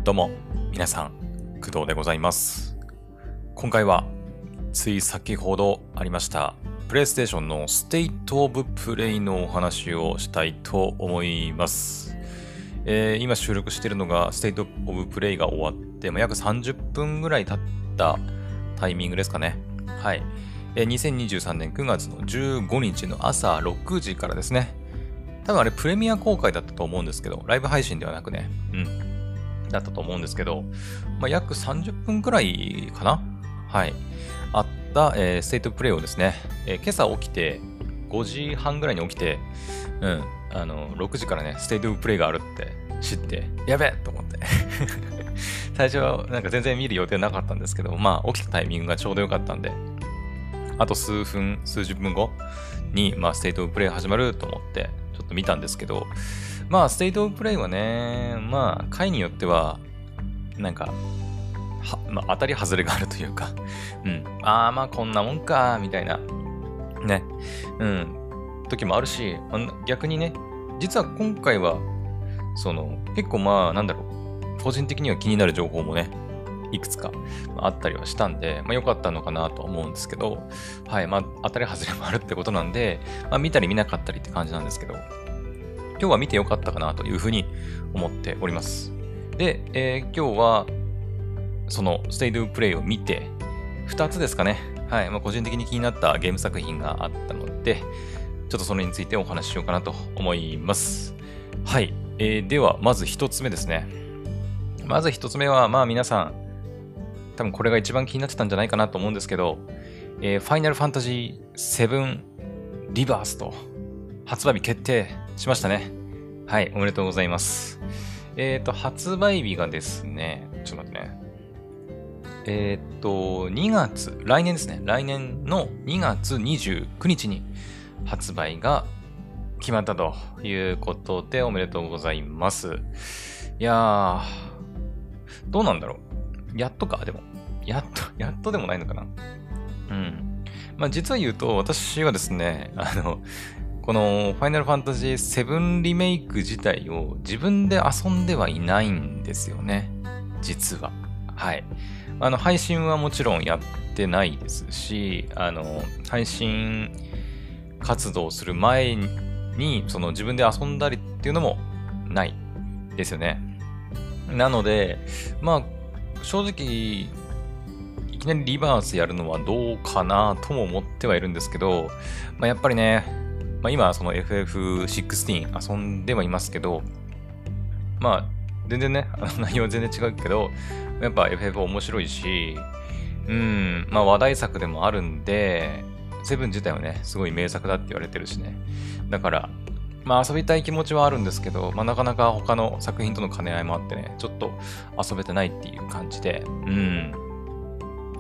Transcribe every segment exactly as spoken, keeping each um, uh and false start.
どうも、皆さん、工藤でございます。今回は、つい先ほどありました、プレイステーションのステイトオブプレイのお話をしたいと思います。えー、今収録しているのが、ステイトオブプレイが終わって、まあ、約さんじゅっぷんぐらい経ったタイミングですかね。はい。えー、にせんにじゅうさんねんくがつのじゅうごにちの朝ろくじからですね。多分あれプレミア公開だったと思うんですけど、ライブ配信ではなくね、うん、だったと思うんですけど、まあ、約さんじゅっぷんくらいかなはい。あった、えー、ステートプレイをですね、えー、今朝起きて、ごじはんぐらいに起きて、うん、あの、ろくじからね、ステートプレイがあるって知って、やべえと思って。最初はなんか全然見る予定なかったんですけど、まあ起きたタイミングがちょうどよかったんで、あと数分、数十分後に、まあステートプレイ始まると思って、ちょっと見たんですけど、まあ、ステイトオブプレイはね、まあ、回によっては、なんか、は、まあ、当たり外れがあるというか、うん、ああ、まあ、こんなもんか、みたいな、ね、うん、時もあるし、まあ、逆にね、実は今回は、その、結構まあ、なんだろう、個人的には気になる情報もね、いくつかあったりはしたんで、まあ良かったのかなと思うんですけど、はい、まあ当たり外れもあるってことなんで、まあ見たり見なかったりって感じなんですけど、今日は見てよかったかなというふうに思っております。で、えー、今日はそのステイドゥプレイを見て、ふたつですかね、はい、まあ個人的に気になったゲーム作品があったので、ちょっとそれについてお話ししようかなと思います。はい、えー、ではまずひとつめですね。まずひとつめは、まあ皆さん、多分これが一番気になってたんじゃないかなと思うんですけど、えー、ファイナルファンタジーセブンリバースと発売日決定しましたね。はい、おめでとうございます。えっと、発売日がですね、ちょっと待ってね。えっと、にがつ、来年ですね。来年のにがつにじゅうくにちに発売が決まったということで、おめでとうございます。いやー、どうなんだろう。やっとか、でも。やっと、やっとでもないのかな。うん。まあ、実は言うと、私はですね、あの、このファイナルファンタジーセブンリメイク自体を自分で遊んではいないんですよね。実は。はい。あの、配信はもちろんやってないですし、あの、配信活動する前に、その自分で遊んだりっていうのもないですよね。なので、まあ、正直、いきなりリバースやるのはどうかなとも思ってはいるんですけど、まあ、やっぱりね、まあ、今その エフエフじゅうろく 遊んではいますけど、まあ、全然ね、あの内容は全然違うけど、やっぱ エフエフ 面白いし、うん、まあ話題作でもあるんで、セブン自体はね、すごい名作だって言われてるしね。だから、まあ遊びたい気持ちはあるんですけど、まあなかなか他の作品との兼ね合いもあってね、ちょっと遊べてないっていう感じで、うん。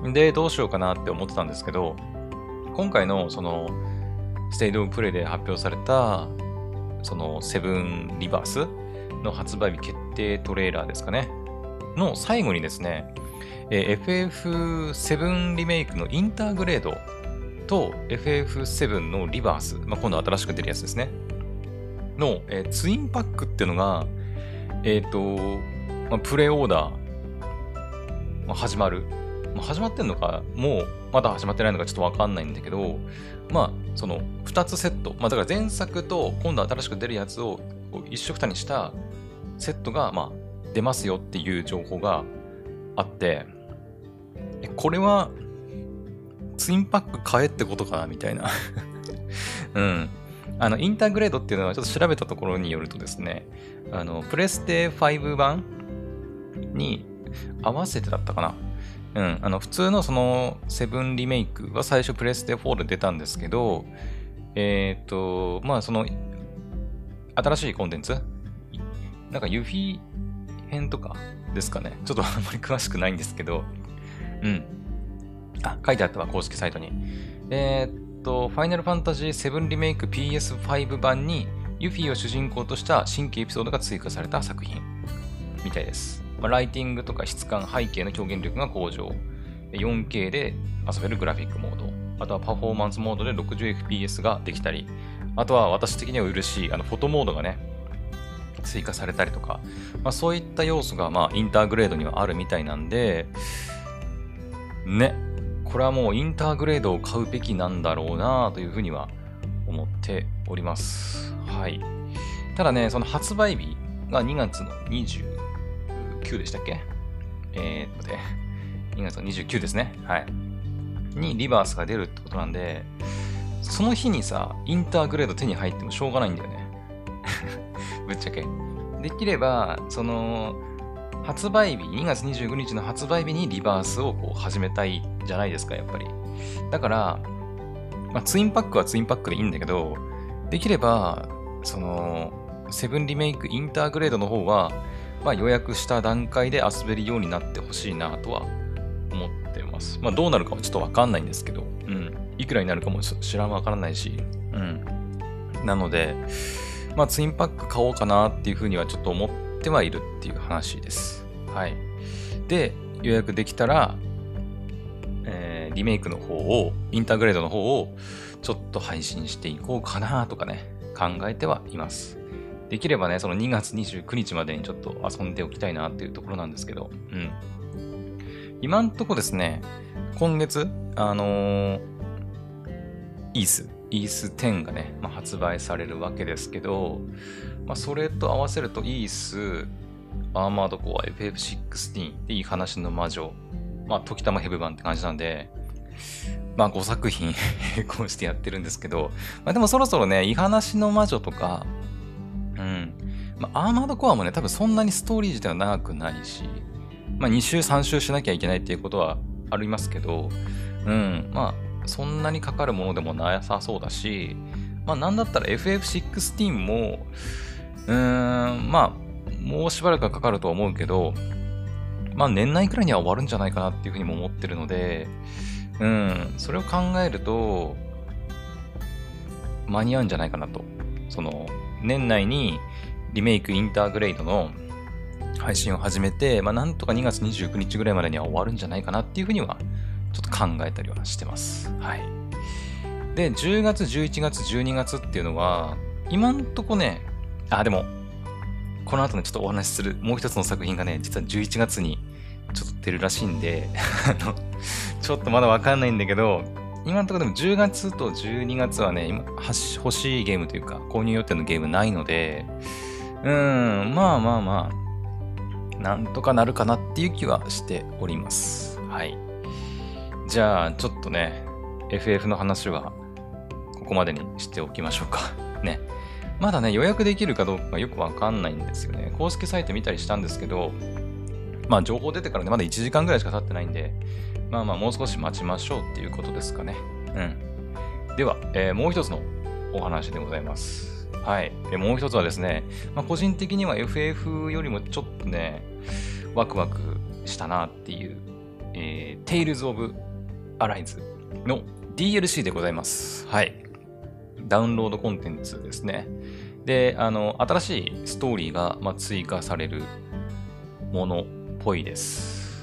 で、どうしようかなって思ってたんですけど、今回のその、ステイドオブプレイで発表された、そのセブンリバースの発売日決定トレーラーですかね。の最後にですね、えー、エフエフセブン リメイクのインターグレードと エフエフセブン のリバース、まあ、今度新しく出るやつですね。の、えー、ツインパックっていうのが、えっ、ー、と、まあ、プレイオーダー、まあ、始まる。まあ、始まってんのか、もうまだ始まってないのかちょっとわかんないんだけど、まあ、そのふたつセット、まあだから前作と今度新しく出るやつを一緒くたにしたセットが、まあ、出ますよっていう情報があって、これはツインパック買えってことかなみたいな。うん。あの、インターグレードっていうのはちょっと調べたところによるとですね、あの、プレステファイブ版に合わせてだったかな。うん、あの普通のそのセブンリメイクは最初プレステフォーで出たんですけど、えっ、ー、と、まあその新しいコンテンツなんかユフィ編とかですかね。ちょっとあんまり詳しくないんですけど、うん。あ、書いてあったわ、公式サイトに。えっ、ー、と、ファイナルファンタジーセブンリメイク ピーエスファイブ 版にユフィを主人公とした新規エピソードが追加された作品みたいです。まあ、ライティングとか質感、背景の表現力が向上。よんケー で遊べるグラフィックモード。あとはパフォーマンスモードで ろくじゅうエフピーエス ができたり。あとは私的には嬉しい、あの、フォトモードがね、 追加されたりとか、まあ、そういった要素がまあインターグレードにはあるみたいなんで、ね、これはもうインターグレードを買うべきなんだろうなというふうには思っております。はい。ただね、その発売日がにがつのにじゅうくでしたっけ？えーっとね、にがつのにじゅうくですね。はい。にリバースが出るってことなんで、その日にさ、インターグレード手に入ってもしょうがないんだよね。ぶっちゃけ。できれば、その、発売日、にがつにじゅうくにちの発売日にリバースをこう始めたいじゃないですか、やっぱり。だから、まあ、ツインパックはツインパックでいいんだけど、できれば、その、セブンリメイクインターグレードの方は、まあ、予約した段階で遊べるようになってほしいなとは思ってます。まあ、どうなるかはちょっとわかんないんですけど、うん。いくらになるかも知らんわからないし、うん。なので、まあ、ツインパック買おうかなっていうふうにはちょっと思ってはいるっていう話です。はい。で、予約できたら、えー、リメイクの方を、インターグレードの方を、ちょっと配信していこうかなとかね、考えてはいます。できればね、そのにがつにじゅうくにちまでにちょっと遊んでおきたいなっていうところなんですけど、うん。今んとこですね、今月、あのー、イース、イーステンがね、まあ、発売されるわけですけど、まあ、それと合わせるとイース、アーマードコア、エフエフじゅうろく でいい話の魔女、まあ、時たまヘブ版って感じなんで、まあ、ごさく品並行してやってるんですけど、まあ、でもそろそろね、いい話の魔女とか、うん、まあ、アーマードコアもね、多分そんなにストーリー自体は長くないし、まあ、に周さん周しなきゃいけないっていうことはありますけど、うん、まあ、そんなにかかるものでもなさそうだし、まあ、なんだったら エフエフじゅうろく も、うーん、まあ、もうしばらくはかかるとは思うけど、まあ、年内くらいには終わるんじゃないかなっていうふうにも思ってるので、うん、それを考えると、間に合うんじゃないかなと。その、年内にリメイクインターグレードの配信を始めて、まあ、なんとかにがつにじゅうくにちぐらいまでには終わるんじゃないかなっていうふうには、ちょっと考えたりはしてます。はい。で、じゅうがつ、じゅういちがつ、じゅうにがつっていうのは、今んとこね、あ、でも、この後ね、ちょっとお話しするもう一つの作品がね、実はじゅういちがつにちょっと出るらしいんで、あの、ちょっとまだわかんないんだけど、今のところでもじゅうがつとじゅうにがつはね、今欲しいゲームというか、購入予定のゲームないので、うーん、まあまあまあ、なんとかなるかなっていう気はしております。はい。じゃあ、ちょっとね、エフエフ の話は、ここまでにしておきましょうか。ね。まだね、予約できるかどうかよくわかんないんですよね。公式サイト見たりしたんですけど、まあ情報出てからね、まだいちじかんぐらいしか経ってないんで、まあまあもう少し待ちましょうっていうことですかね。うん。では、えー、もう一つのお話でございます。はい。でもう一つはですね、まあ、個人的には エフエフ よりもちょっとね、ワクワクしたなっていう、えー、Tales of Arise の ディーエルシー でございます。はい。ダウンロードコンテンツですね。で、あの、新しいストーリーが、まあ、追加されるものっぽいです。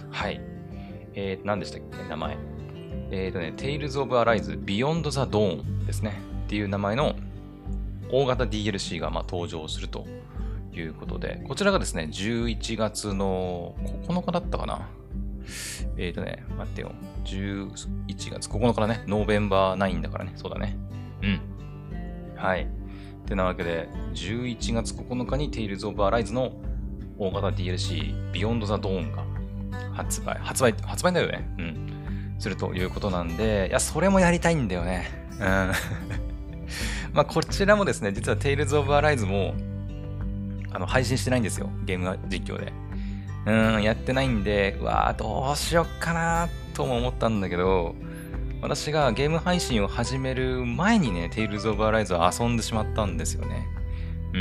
はい。えー、何でしたっけ名前。えっ、ー、とね、Tales of Arise Beyond the Dawn ですね。っていう名前の大型 ディーエルシー がまあ登場するということで、こちらがですね、じゅういちがつのここのかだったかな。えっ、ー、とね、待ってよ。じゅういちがつここのかだね。ノーベンバーナインだからね。そうだね。うん。はい。ってなわけで、じゅういちがつここのかに Tales of Arise の大型 ディーエルシー Beyond the Dawn が発売、発売、発売だよね。うん。するということなんで、いや、それもやりたいんだよね。うん。まあ、こちらもですね、実は Tales of Arise も、あの、配信してないんですよ。ゲーム実況で。うん、やってないんで、うわー、どうしよっかなとも思ったんだけど、私がゲーム配信を始める前にね、Tales of Arise を遊んでしまったんですよね。うん。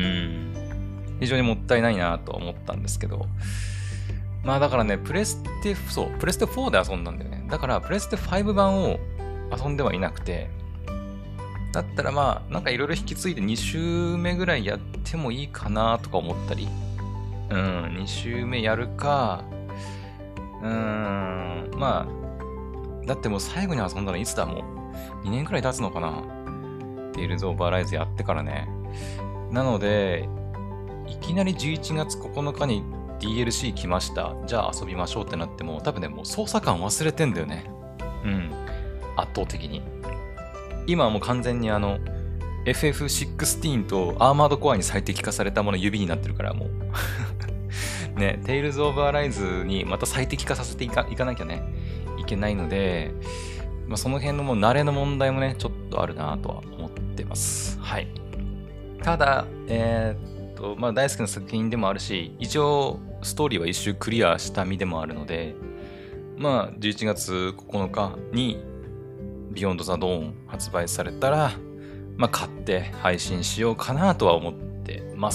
非常にもったいないなと思ったんですけど。まあだからね、プレステ、そう、プレステフォーで遊んだんだよね。だから、プレステファイブ版を遊んではいなくて、だったらまあ、なんかいろいろ引き継いでに周目ぐらいやってもいいかなとか思ったり。うん、に周目やるか、うーん、まあ、だってもう最後に遊んだのいつだもう。にねんくらい経つのかな。Tales of Arise やってからね。なので、 いきなりじゅういちがつここのかに ディーエルシー 来ました。じゃあ遊びましょうってなっても、多分ね、もう操作感忘れてんだよね。うん。圧倒的に。今はもう完全にあの、エフエフじゅうろく とアーマードコアに最適化されたもの指になってるから、もう。ね、Tales of Arise にまた最適化させていかいかなきゃね、いけないので、まあ、その辺のもう慣れの問題もね、ちょっとあるなとは思ってます。はい。ただ、えー、っと、まあ大好きな作品でもあるし、一応ストーリーは一周クリアした身でもあるので、まあじゅういちがつここのかに Beyond the Dawn 発売されたら、まあ買って配信しようかなとは思ってます。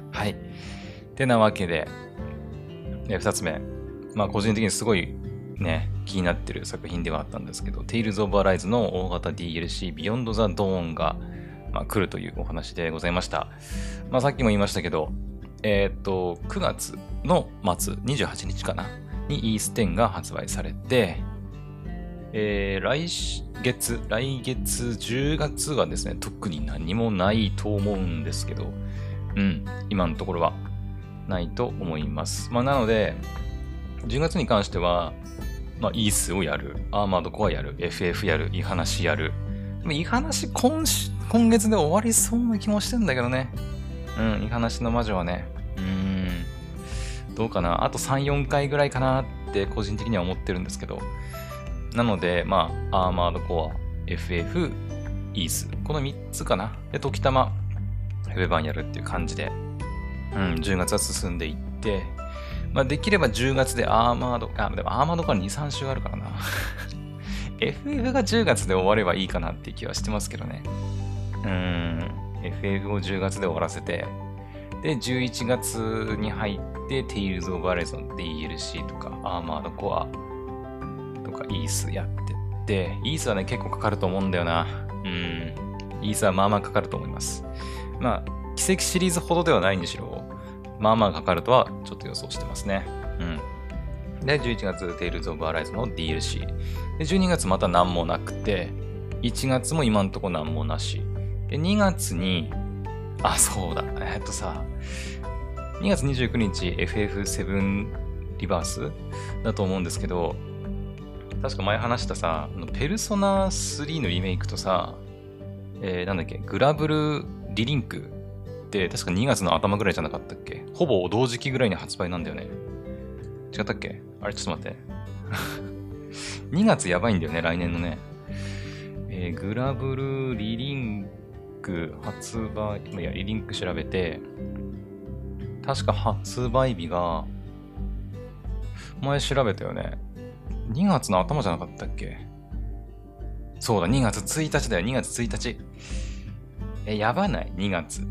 はい。てなわけで、ふたつめ、まあ個人的にすごいね、気になってる作品ではあったんですけど、Tales of Arise の大型 ディーエルシー Beyond the Dawn が、まあ、来るというお話でございました。まあ、さっきも言いましたけど、えっと、くがつの末、にじゅうはちにちかな、にイーステンが発売されて、えー、来月、来月じゅうがつはですね、特に何もないと思うんですけど、うん、今のところはないと思います。まあ、なので、じゅうがつに関しては、まあ、イースをやる、アーマードコアやる、エフエフ やる、イハナシやる。でもイハナシ今週、今月で終わりそうな気もしてんだけどね。うん、イハナシの魔女はね。うーん。どうかな。あとさん、よんかいぐらいかなって個人的には思ってるんですけど。なので、まあ、アーマードコア、エフエフ、イース。このみっつかな。で、時たま、ウェバンやるっていう感じで。うん、じゅうがつは進んでいって、まあ、できればじゅうがつでアーマード、あ、でもアーマードからに、さん週あるからな。エフエフ がじゅうがつで終わればいいかなっていう気はしてますけどね。うーん。エフエフ をじゅうがつで終わらせて、で、じゅういちがつに入って、Tales of Arise の ディーエルシー とか、アーマードコアとか、イースやってって、イースはね、結構かかると思うんだよな。うん。イースはまあまあかかると思います。まあ、奇跡シリーズほどではないにしろ、まあまあかかるとはちょっと予想してますね。うん。で、じゅういちがつ、Tales of Arise の ディーエルシー。で、じゅうにがつまた何もなくて、いちがつも今んとこ何もなし。で、にがつに、あ、そうだ。えっとさ、にがつにじゅうくにち エフエフセブン リバースだと思うんですけど、確か前話したさ、ペルソナスリーのリメイクとさ、えー、なんだっけ、グラブルリリンクって確かにがつの頭ぐらいじゃなかったっけ？ほぼ同時期ぐらいに発売なんだよね。違ったっけ？あれちょっと待って。にがつやばいんだよね、来年のね。えー、グラブルリリンク発売、いや、リリンク調べて、確か発売日が、前調べたよね。にがつの頭じゃなかったっけ？そうだ、にがつついたちだよ、にがつついたち。え、やばない？ に 月。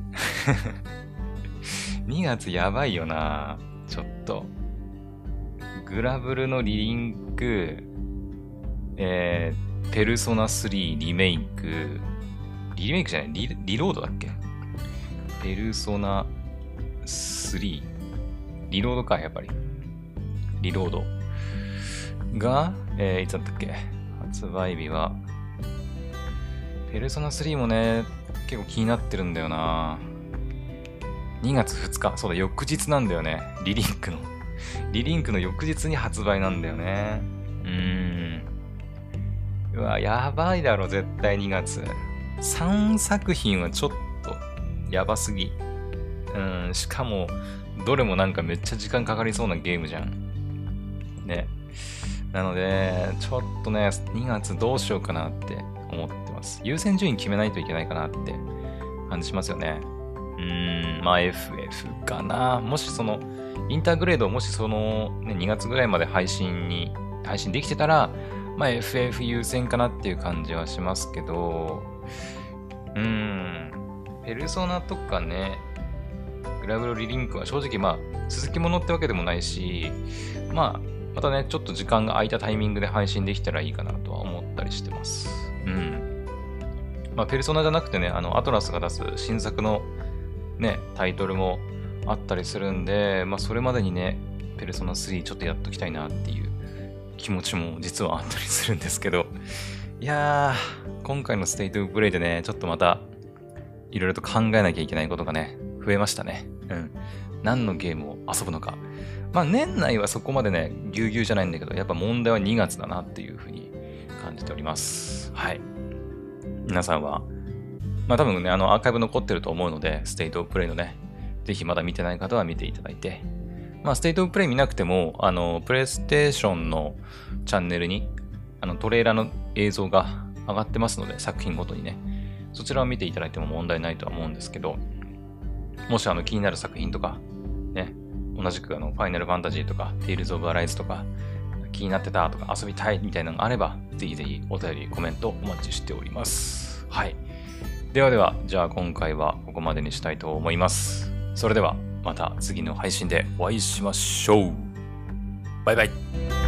にがつやばいよな。ちょっと。グラブルのリリンク、えー、ペルソナスリーリメイク、リメイクじゃない、リ、リロードだっけ？ペルソナスリー。リロードか、やっぱり。リロード。が、えー、いつだったっけ？発売日は、ペルソナスリーもね、結構気になってるんだよな。にがつふつか。そうだ、翌日なんだよね。リリンクの。リリンクの翌日に発売なんだよね。うーん。うわ、やばいだろ、絶対にがつ。さんさく品はちょっと、やばすぎ。うん、しかも、どれもなんかめっちゃ時間かかりそうなゲームじゃん。ね。なので、ちょっとね、にがつどうしようかなって思ってます。優先順位決めないといけないかなって感じしますよね。うーん、まあ エフエフ かな。もしその、インターグレードをもしその、ね、にがつぐらいまで配信に、配信できてたら、まあ エフエフ 優先かなっていう感じはしますけど、うーん、ペルソナとかね、グラブルリリンクは正直まあ、続きものってわけでもないし、まあ、またね、ちょっと時間が空いたタイミングで配信できたらいいかなとは思ったりしてます。うん。まあ、ペルソナじゃなくてね、あの、アトラスが出す新作のね、タイトルもあったりするんで、まあ、それまでにね、ペルソナスリーちょっとやっときたいなっていう気持ちも実はあったりするんですけど、いやー、今回のステイトオブプレイでね、ちょっとまた、いろいろと考えなきゃいけないことがね、増えましたね。 うん。何のゲームを遊ぶのか。まあ年内はそこまでね、ぎゅうぎゅうじゃないんだけど、やっぱ問題はにがつだなっていうふうに感じております。はい。皆さんは、まあ多分ね、あのアーカイブ残ってると思うので、ステイトオブプレイのね、ぜひまだ見てない方は見ていただいて、まあステイトオブプレイ見なくても、あの、プレイステーションのチャンネルに、あのトレーラーの映像が上がってますので、作品ごとにね、そちらを見ていただいても問題ないとは思うんですけど、もしあの気になる作品とか、ね、同じくあのファイナルファンタジーとか、テイルズ・オブ・アライズとか、気になってたとか遊びたいみたいなのがあれば、ぜひぜひお便り、コメントお待ちしております。はい。ではでは、じゃあ今回はここまでにしたいと思います。それではまた次の配信でお会いしましょう。バイバイ。